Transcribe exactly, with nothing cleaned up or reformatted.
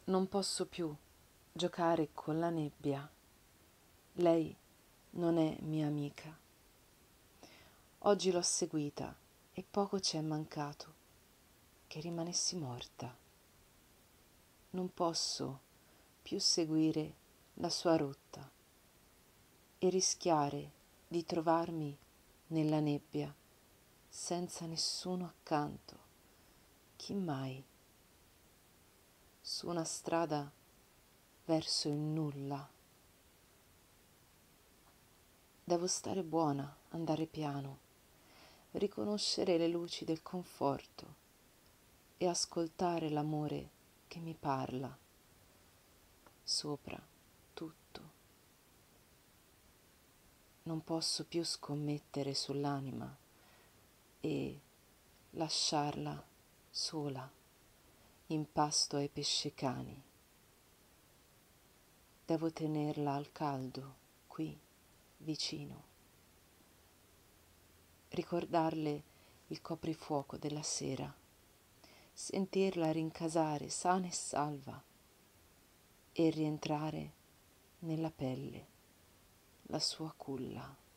Non posso più giocare con la nebbia. Lei non è mia amica. Oggi l'ho seguita e poco ci è mancato che rimanessi morta. Non posso più seguire la sua rotta e rischiare di trovarmi nella nebbia senza nessuno accanto. Chi mai? Su una strada verso il nulla. Devo stare buona, andare piano, riconoscere le luci del conforto e ascoltare l'amore che mi parla sopra tutto. Non posso più scommettere sull'anima e lasciarla sola in pasto ai pescecani. Devo tenerla al caldo qui vicino, ricordarle il coprifuoco della sera, sentirla rincasare sana e salva e rientrare nella pelle la sua culla.